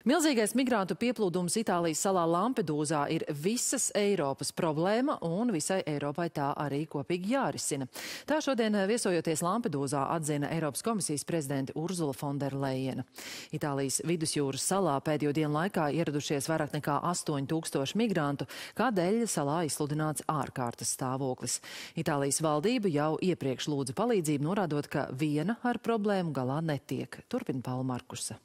Milzīgais migrantu pieplūdums Itālijas salā Lampedūzā ir visas Eiropas problēma, un visai Eiropai tā arī kopīgi jārisina. Tā šodien viesojoties Lampedūzā atzina Eiropas komisijas prezidente Urzula Fonderlejena. Itālijas vidusjūras salā pēdējo dienu laikā ieradušies vairāk nekā 8000 migrantu, kādēļ salā izsludināts ārkārtas stāvoklis. Itālijas valdība jau iepriekš lūdza palīdzību, norādot, ka viena ar problēmu galā netiek. Turpina Paula Markusa.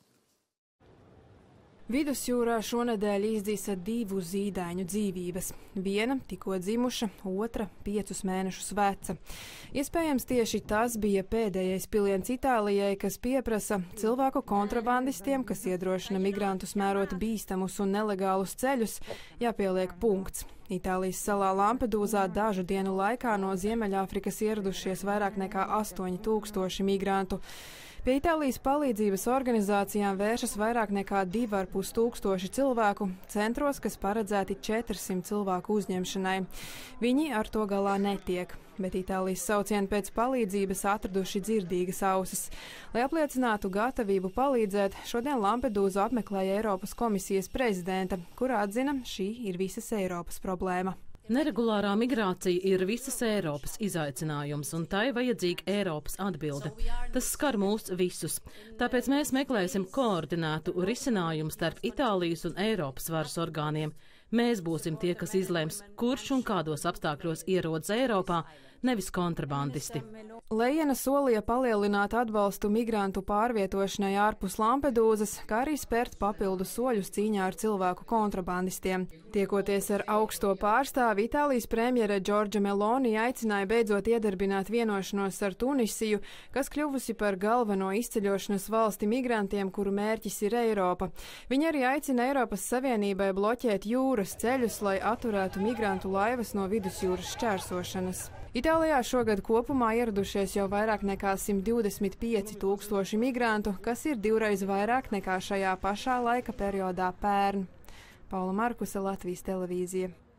Vidusjūrā šonedēļ izdīsa 2 zīdaiņu dzīvības. Viena tikko dzimuša, otra 5 mēnešus veca. Iespējams, tieši tas bija pēdējais piliens Itālijai, kas pieprasa cilvēku kontrabandistiem, kas iedrošina migrantus mērot bīstamus un nelegālus ceļus, jāpieliek punkts. Itālijas salā Lampedūzā dažu dienu laikā no Ziemeļāfrikas ieradušies vairāk nekā 8000 migrantu. Pie Itālijas palīdzības organizācijām vēršas vairāk nekā 2500 cilvēku centros, kas paredzēti 400 cilvēku uzņemšanai. Viņi ar to galā netiek, bet Itālijas saucieni pēc palīdzības atraduši dzirdīgas ausis. Lai apliecinātu gatavību palīdzēt, šodien Lampedūzu apmeklēja Eiropas komisijas prezidenta, kurā atzina, šī ir visas Eiropas problēma. Neregulārā migrācija ir visas Eiropas izaicinājums, un tai vajadzīga Eiropas atbilde. Tas skar mūs visus. Tāpēc mēs meklēsim koordinētu risinājumu starp Itālijas un Eiropas varas orgāniem. Mēs būsim tie, kas izlems, kurš un kādos apstākļos ierodas Eiropā, nevis kontrabandisti. Lejena solīja palielināt atbalstu migrantu pārvietošanai ārpus Lampedūzas, kā arī spērt papildu soļus cīņā ar cilvēku kontrabandistiem. Tiekoties ar augsto pārstāvi, Itālijas premjere Giorgia Meloni aicināja beidzot iedarbināt vienošanos ar Tunisiju, kas kļuvusi par galveno izceļošanas valsti migrantiem, kuru mērķis ir Eiropa. Viņa arī aicina Eiropas Savienībai bloķēt jūras ceļus, lai atturētu migrantu laivas no vidusjūras šķērsošanas. Itālijā šogad kopumā ieradušies jau vairāk nekā 125 000 migrantu, kas ir 2 vairāk nekā šajā pašā laika periodā pērn. Paula Markusa, Latvijas televīzija.